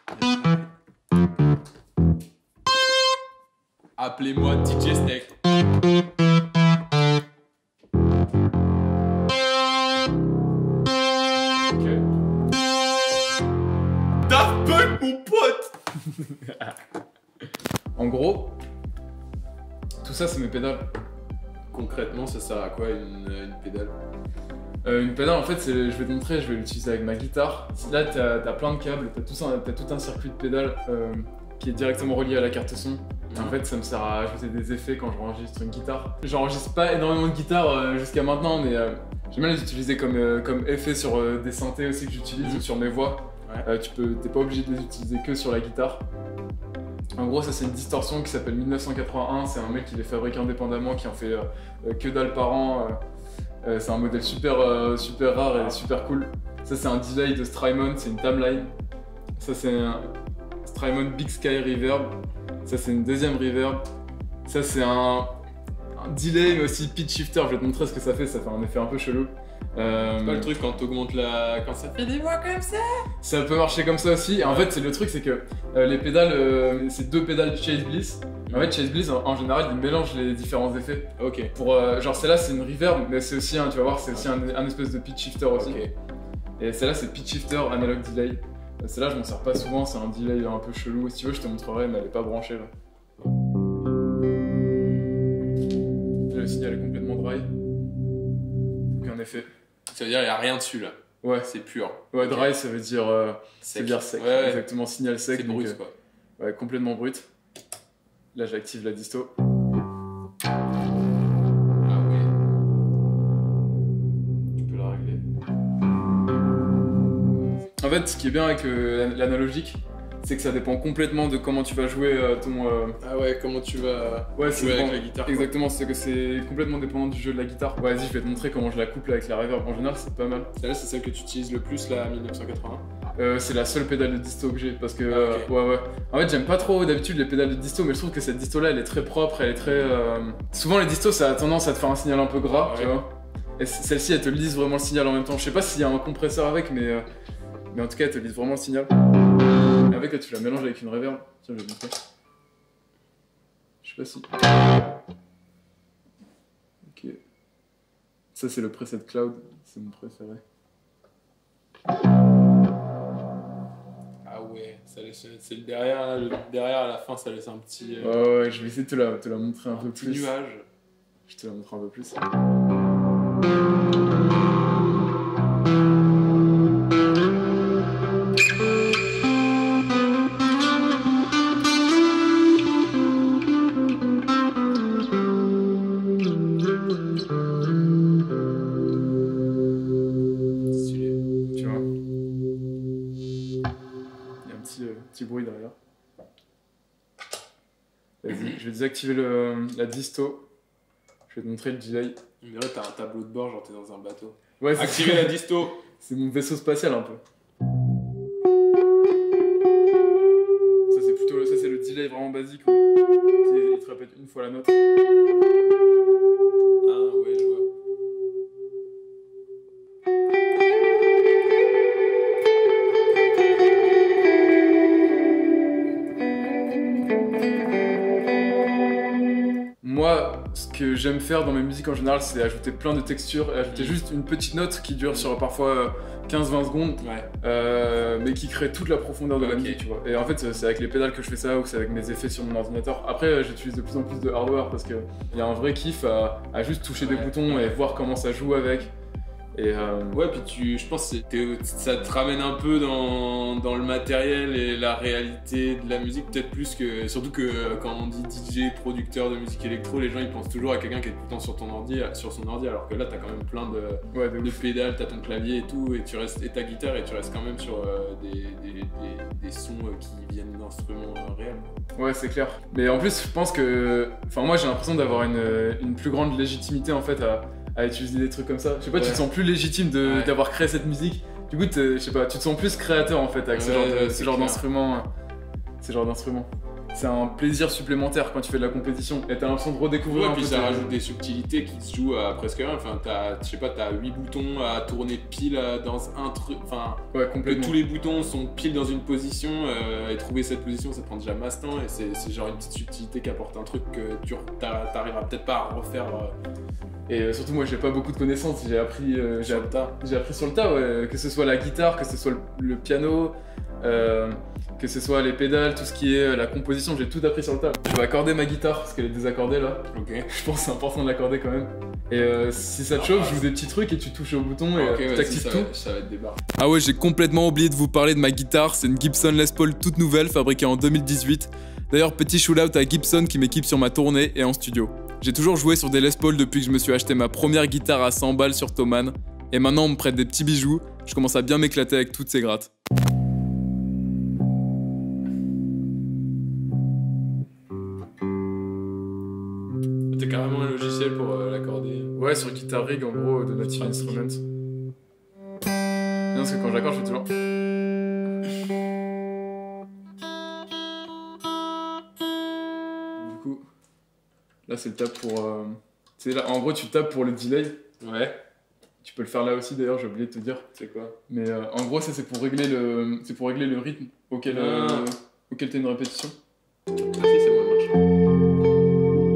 Appelez-moi DJ Snake. Ok. Daft Punk, mon pote. En gros, tout ça c'est mes pédales. Concrètement, ça sert à quoi une pédale? Une pédale, en fait, je vais te montrer, je vais l'utiliser avec ma guitare. Là, t'as plein de câbles, t'as tout un circuit de pédales qui est directement relié à la carte son. Et en fait, ça me sert à ajouter des effets quand je enregistre une guitare. J'enregistre pas énormément de guitares jusqu'à maintenant, mais j'aime bien les utiliser comme effet sur des synthés aussi que j'utilise ou sur mes voix. Ouais. T'es pas obligé de les utiliser que sur la guitare. En gros, ça c'est une distorsion qui s'appelle 1981. C'est un mec qui les fabrique indépendamment, qui en fait que dalle par an. C'est un modèle super rare et super cool. Ça c'est un delay de Strymon, c'est une timeline. Ça c'est un Strymon Big Sky Reverb. Ça c'est une deuxième reverb. Ça c'est un delay mais aussi pitch shifter. Je vais te montrer ce que ça fait un effet un peu chelou. C'est pas le truc quand t'augmentes quand ça fait des voix comme ça. Ça peut marcher comme ça aussi. Et en fait, le truc c'est que les pédales, c'est deux pédales Chase Bliss. En fait, Chase Bliss en général, il mélange les différents effets. Ok. Pour genre celle-là, c'est une reverb, mais c'est aussi tu vas voir, c'est aussi un espèce de pitch shifter aussi. Ok. Et celle-là, c'est pitch shifter analog delay. Celle-là, je m'en sers pas souvent, c'est un delay un peu chelou. Si tu veux, je te montrerai, mais elle est pas branchée là. Le signal est complètement dry. Aucun effet. Ça veut dire qu'il n'y a rien dessus là. Ouais. C'est pur. Ouais, Ok. dry, ça veut dire sec. Ouais. Exactement, signal sec. C'est donc, brut quoi. Ouais, complètement brut. Là, j'active la disto. Ah ouais. Tu peux la régler. En fait, ce qui est bien avec l'analogique, c'est que ça dépend complètement de comment tu vas jouer ton. Ah ouais, comment tu vas Ouais, jouer avec la guitare quoi. Exactement, c'est que c'est complètement dépendant du jeu de la guittre. Ouais, vas-y, je vais te montrer comment je la couple avec la reverb. En général, c'est pas mal. Celle-là, c'est celle que tu utilises le plus là, 1980. C'est la seule pédale de disto que j'ai parce que Ah, ok. ouais. En fait, j'aime pas trop d'habitude les pédales de disto, mais je trouve que cette disto là, elle est très propre, elle est très. Souvent les distos, ça a tendance à te faire un signal un peu gras, Ouais. tu vois. Et celle-ci, elle te lise vraiment le signal en même temps. Je sais pas s'il y a un compresseur avec, mais en tout cas, elle te lise vraiment le signal. Et avec, là, tu la mélanges avec une reverb. Tiens, je vais te montrer. Je sais pas si. Ok. Ça, c'est le preset Cloud, c'est mon préféré. Ah ouais, ça laisse, c'est le derrière, là, le derrière à la fin, ça laisse un petit, Ouais, je vais essayer de te la montrer un peu petit plus. nuage. Je te la montre un peu plus. Stylé. Tu vois. Il y a un petit bruit derrière. Vas-y, je vais désactiver la disto. Je vais te montrer le delay. On dirait que t'as un tableau de bord, genre t'es dans un bateau. Ouais, Activez la disto. C'est mon vaisseau spatial un peu. Ça c'est le delay vraiment basique. Il te répète une fois la note. Ah ouais, je vois. Moi, ce que j'aime faire dans mes musiques en général, c'est ajouter plein de textures et ajouter juste une petite note qui dure sur parfois 15-20 secondes, Ouais. mais qui crée toute la profondeur de la Ok. musique, tu vois. Et en fait, c'est avec les pédales que je fais ça ou c'est avec mes effets sur mon ordinateur. Après, j'utilise de plus en plus de hardware parce qu'il y a un vrai kiff à juste toucher des Ouais, boutons ouais. et voir comment ça joue avec. Et Ouais, puis je pense que ça te ramène un peu dans le matériel et la réalité de la musique, peut-être plus que. Surtout que quand on dit DJ, producteur de musique électro, les gens ils pensent toujours à quelqu'un qui est tout le temps sur son ordi, alors que là t'as quand même plein ouais, de de ouf. pédales, t'as ton clavier et tout, et ta guitare, et tu restes quand même sur des sons qui viennent d'instruments réels. Ouais, c'est clair. Mais en plus, je pense que. Enfin, moi j'ai l'impression d'avoir une plus grande légitimité en fait à utiliser des trucs comme ça. Je sais pas, tu Ouais. te sens plus légitime Ouais. d'avoir créé cette musique. Du coup, je sais pas, tu te sens plus créateur en fait avec Ouais, ce c'est genre clair. d'instrument. Ces genres d'instruments. c'est un plaisir supplémentaire quand tu fais de la compétition et t'as l'impression de redécouvrir Ouais, un puis peu ça tes- rajoute des subtilités qui se jouent à presque rien. Enfin, je sais pas, t'as 8 boutons à tourner pile dans un truc. Enfin, Ouais, que complètement. tous les boutons sont pile dans une position et trouver cette position, ça prend déjà masse temps et c'est genre une petite subtilité qui apporte un truc que t'arriveras peut-être pas à refaire Et surtout, moi, j'ai pas beaucoup de connaissances. J'ai appris, sur le tas. j'ai appris sur le tas, ouais. Que ce soit la guitare, que ce soit le piano, que ce soit les pédales, tout ce qui est la composition, j'ai tout appris sur le tas. Je vais accorder ma guitare parce qu'elle est désaccordée là. Ok. Je pense que c'est important de l'accorder quand même. Et si ça te chauffe, je joue des petits trucs et tu touches au bouton et Ok, tu ouais, t'actives si, tout. ça va être des barres. Ah ouais, j'ai complètement oublié de vous parler de ma guitare, c'est une Gibson Les Paul toute nouvelle fabriquée en 2018. D'ailleurs, petit shout-out à Gibson qui m'équipe sur ma tournée et en studio. J'ai toujours joué sur des Les Paul depuis que je me suis acheté ma première guitare à 100 balles sur Thomann. Et maintenant, on me prête des petits bijoux, je commence à bien m'éclater avec toutes ces grattes. T'as carrément un logiciel pour l'accorder. Ouais, sur Guitar Rig en gros de Native Instruments. Non, parce que quand j'accorde, je fais toujours. Du coup, là c'est le tap pour. Tu sais, là, en gros, tu tapes pour le delay. Ouais. Tu peux le faire là aussi d'ailleurs, j'ai oublié de te dire. C'est quoi? Mais en gros, ça c'est pour régler le rythme auquel auquel t'as une répétition. Ah si, c'est moi, marche.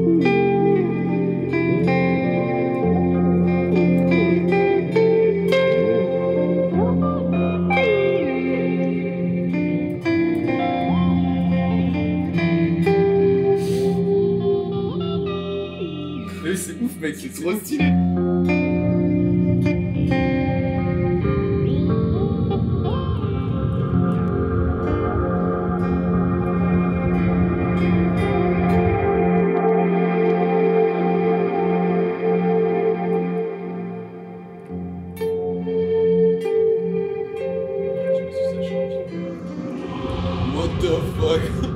Mais c'est ouf, mec, c'est Trop stylé. What the fuck?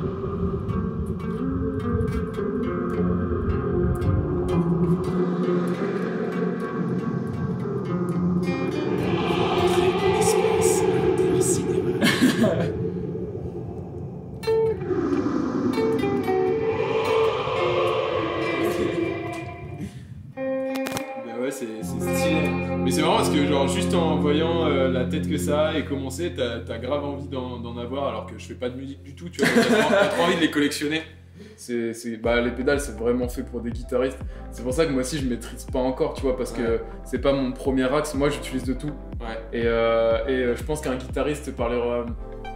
Ben ouais, c'est stylé. Mais c'est marrant parce que genre juste en voyant la tête que ça a et commencer, t'as grave envie d'en avoir alors que je fais pas de musique du tout, tu vois. T'as trop envie de les collectionner. Bah, les pédales, c'est vraiment fait pour des guitaristes. C'est pour ça que moi aussi, je maîtrise pas encore, tu vois, parce que c'est pas mon premier axe. Moi, j'utilise de tout. Ouais. Et je pense qu'un guitariste parlera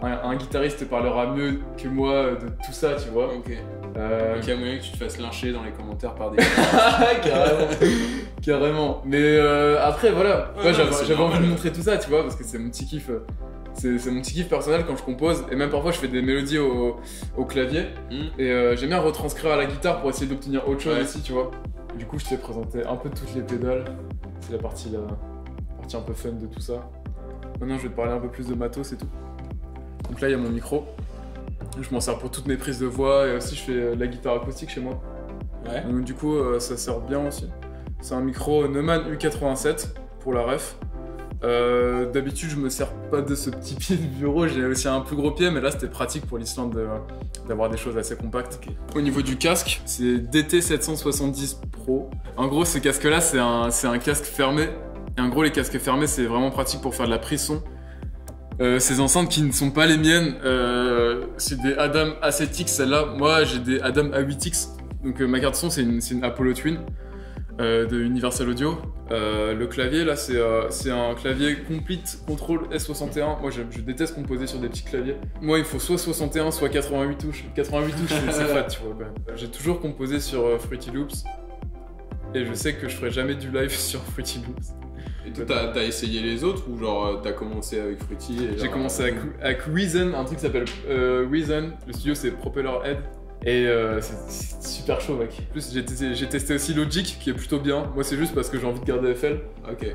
mieux que moi de tout ça, tu vois. Ok. Euh, Donc il y a moyen que tu te fasses lyncher dans les commentaires par des. Carrément. Carrément. Mais après, voilà. Ouais, Moi, non, j'avais c'est envie normal. de montrer tout ça, tu vois, parce que c'est mon petit kiff. C'est mon petit kiff personnel quand je compose. Et même parfois, je fais des mélodies au clavier. Et j'aime bien retranscrire à la guitare pour essayer d'obtenir autre chose Ouais. aussi, tu vois. Du coup, je t'ai présenté un peu toutes les pédales. C'est la partie un peu fun de tout ça. Maintenant, je vais te parler un peu plus de matos et tout. Donc là, il y a mon micro. Je m'en sers pour toutes mes prises de voix et aussi je fais de la guitare acoustique chez moi. Ouais. Donc du coup, ça sert bien aussi. C'est un micro Neumann U87 pour la ref. D'habitude, je me sers pas de ce petit pied de bureau, j'ai aussi un plus gros pied, mais là c'était pratique pour l'Islande d'avoir des choses assez compactes. Au niveau du casque, c'est DT770 Pro. En gros, ce casque-là, c'est un casque fermé. Et en gros, les casques fermés, c'est vraiment pratique pour faire de la prise son. Ces enceintes qui ne sont pas les miennes, c'est des Adam A7X, celle-là. Moi, j'ai des Adam A8X. Donc ma carte son, c'est une Apollo Twin de Universal Audio. Le clavier, là, c'est un clavier Complete Control S61. Moi, je déteste composer sur des petits claviers. Moi, il faut soit 61, soit 88 touches. 88 touches, c'est fat, tu vois, quand même. J'ai toujours composé sur Fruity Loops. Et je sais que je ferai jamais du live sur Fruity Loops. Et toi, t'as essayé les autres ou genre t'as commencé avec Fruity et J'ai genre, commencé avec Reason, un truc qui s'appelle Reason. Le studio, c'est Propeller Head. Et c'est super chaud, mec. En plus, j'ai testé aussi Logic, qui est plutôt bien. Moi, c'est juste parce que j'ai envie de garder FL. Ok.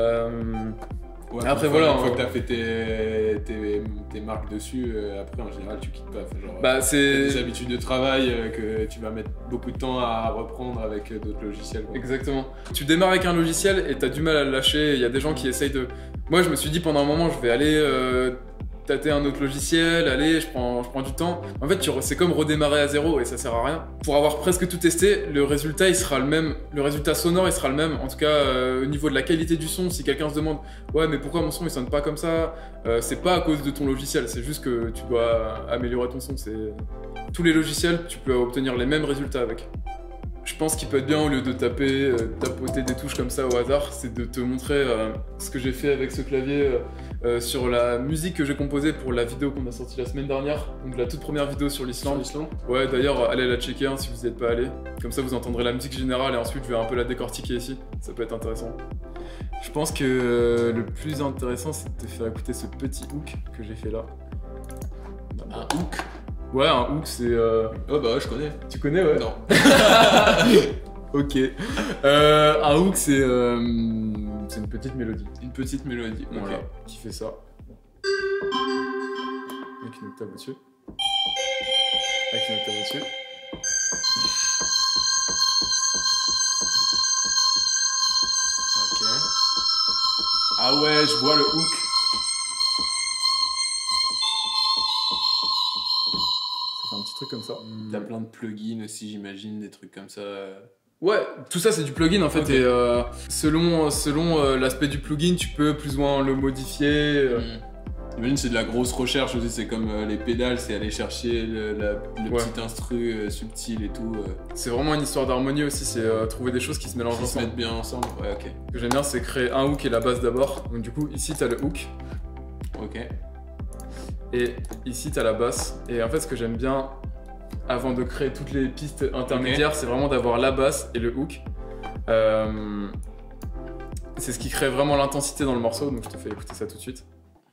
Ouais, Après, une fois- voilà, Une fois on- que t'as fait tes marques dessus, après en général tu quittes pas. Enfin, genre, Bah, t'as c'est. des habitudes de travail que tu vas mettre beaucoup de temps à reprendre avec d'autres logiciels. quoi. Exactement. Tu démarres avec un logiciel et t'as du mal à le lâcher. Il y a des gens qui essayent de. Moi, je me suis dit pendant un moment, je vais aller tâter un autre logiciel, allez, je prends du temps. En fait, c'est comme redémarrer à zéro et ça sert à rien. Pour avoir presque tout testé, le résultat il sera le même, le résultat sonore il sera le même. En tout cas, au niveau de la qualité du son, si quelqu'un se demande ouais mais pourquoi mon son il sonne pas comme ça, c'est pas à cause de ton logiciel, c'est juste que tu dois améliorer ton son. Tous les logiciels, tu peux obtenir les mêmes résultats avec. Je pense qu'il peut être bien, au lieu de tapoter des touches comme ça au hasard, c'est de te montrer ce que j'ai fait avec ce clavier sur la musique que j'ai composée pour la vidéo qu'on a sortie la semaine dernière, donc la toute première vidéo sur l'Islande. Ouais, d'ailleurs, allez la checker si vous n'y êtes pas allé. Comme ça, vous entendrez la musique générale et ensuite, je vais un peu la décortiquer ici. Ça peut être intéressant. Je pense que le plus intéressant, c'est de te faire écouter ce petit hook que j'ai fait là. Un hook? Ouais, un hook, c'est... Oh bah ouais, je connais. Tu connais, ouais? Non. Ok. Un hook, c'est une petite mélodie. Une petite mélodie, Voilà, ok. qui fait ça. Avec une octave au-dessus. Avec une octave au-dessus. Ok. Ah ouais, je vois le hook. Ça fait un petit truc comme ça. T'as plein de plugins aussi, j'imagine, des trucs comme ça. Ouais, tout ça c'est du plugin en fait, Ok. et selon l'aspect du plugin, tu peux plus ou moins le modifier. J'imagine c'est de la grosse recherche aussi, c'est comme les pédales, c'est aller chercher le Ouais. petit instru subtil et tout. C'est vraiment une histoire d'harmonie aussi, c'est trouver des choses qui se mélangent Qui se ensemble. mettent bien ensemble. Ouais, ok. Ce que j'aime bien, c'est créer un hook et la basse d'abord. Donc du coup, ici t'as le hook Ok. et ici t'as la basse. Et en fait, ce que j'aime bien avant de créer toutes les pistes intermédiaires, c'est vraiment d'avoir la basse et le hook. C'est ce qui crée vraiment l'intensité dans le morceau, donc je te fais écouter ça tout de suite.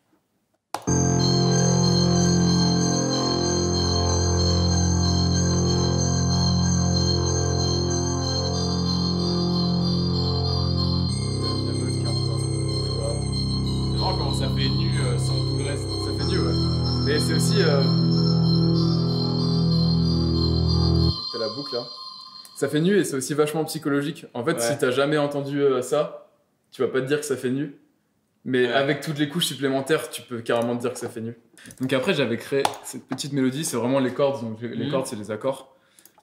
C'est marrant comment ça fait nu sans tout le reste. Ça fait mieux, ouais. Mais c'est aussi... T'as la boucle là. Ça fait nu et c'est aussi vachement psychologique. En fait, Ouais. si t'as jamais entendu ça, tu vas pas te dire que ça fait nu. Mais Ouais. avec toutes les couches supplémentaires, tu peux carrément te dire que ça fait nu. Donc après, j'avais créé cette petite mélodie, c'est vraiment les cordes. Donc les cordes, c'est les accords.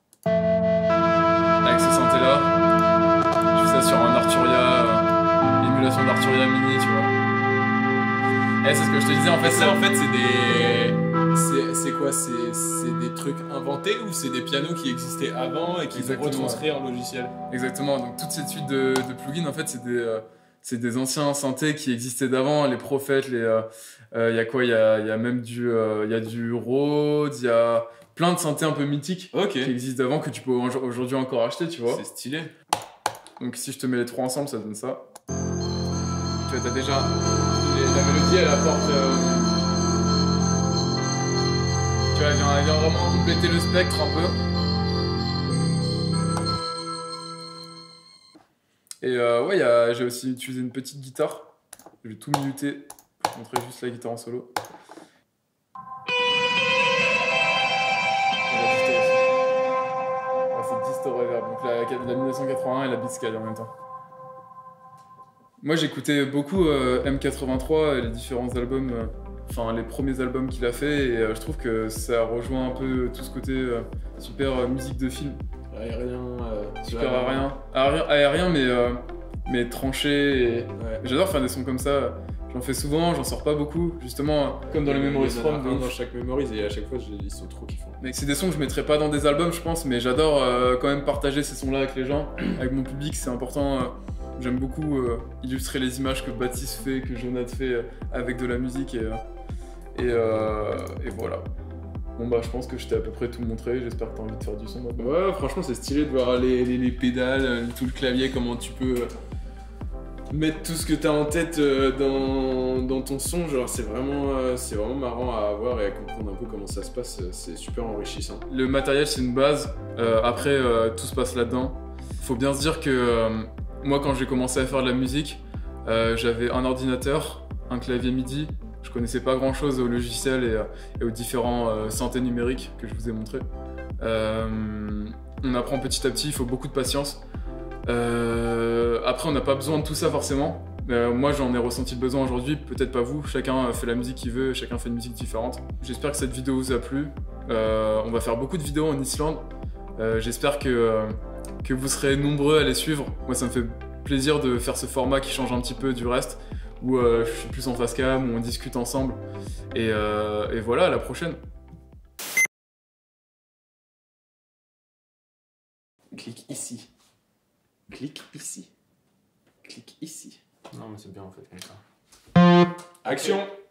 Avec ce synthé là, je fais ça sur un Arturia, émulation d'Arturia Mini, tu vois. Et c'est ce que je te disais en fait. Ça, en fait, c'est des. C'est quoi? C'est des trucs inventés ou c'est des pianos qui existaient avant et qui sont Exactement. retranscrits en logiciel? Exactement, donc toute cette suite de plugins, en fait, c'est des anciens synthés qui existaient d'avant, les Prophètes, y a quoi? Il y a même du Rhodes, il y a plein de synthés un peu mythiques Ok. qui existent d'avant que tu peux aujourd'hui encore acheter, tu vois. C'est stylé. Donc si je te mets les trois ensemble, ça donne ça. Tu vois, t'as déjà... la mélodie, elle apporte... Tu vois, elle vient vraiment compléter le spectre un peu. Et ouais, j'ai aussi utilisé une petite guitare. Je vais tout minuter pour te montrer juste la guitare en solo. Et la disto aussi. Ah, c'est disto reverb, donc la 1981 et la Beatscale en même temps. Moi j'écoutais beaucoup M83 et les différents albums, enfin les premiers albums qu'il a fait, et je trouve que ça rejoint un peu tout ce côté super musique de film. Aérien. Super aérien mais tranché. Et... Ouais. J'adore faire des sons comme ça. J'en fais souvent, j'en sors pas beaucoup, justement comme dans les Memories From. Dans chaque Memories et à chaque fois ils sont trop kiffants. Mais c'est des sons que je mettrais pas dans des albums, je pense, mais j'adore quand même partager ces sons-là avec les gens, avec mon public, c'est important. J'aime beaucoup illustrer les images que Baptiste fait, que Jonathan fait avec de la musique, et voilà. Bon bah je pense que je t'ai à peu près tout montré, j'espère que t'as envie de faire du son maintenant. Ouais, franchement c'est stylé de voir les pédales, tout le clavier, comment tu peux mettre tout ce que t'as en tête dans ton son. Genre c'est vraiment marrant à voir et à comprendre un peu comment ça se passe, c'est super enrichissant. Le matériel c'est une base, après tout se passe là-dedans. Faut bien se dire que moi quand j'ai commencé à faire de la musique, j'avais un ordinateur, un clavier MIDI. Je connaissais pas grand chose au logiciel et aux différents synthés numériques que je vous ai montrés. On apprend petit à petit, il faut beaucoup de patience. Après on n'a pas besoin de tout ça forcément, Moi j'en ai ressenti le besoin aujourd'hui, peut-être pas vous, chacun fait la musique qu'il veut, chacun fait une musique différente. J'espère que cette vidéo vous a plu. On va faire beaucoup de vidéos en Islande. J'espère que vous serez nombreux à les suivre. Moi ça me fait plaisir de faire ce format qui change un petit peu du reste, où je suis plus en face cam, où on discute ensemble. Et voilà, à la prochaine. Clique ici. Clique ici. Clique ici. Non mais c'est bien en fait comme ça. Action!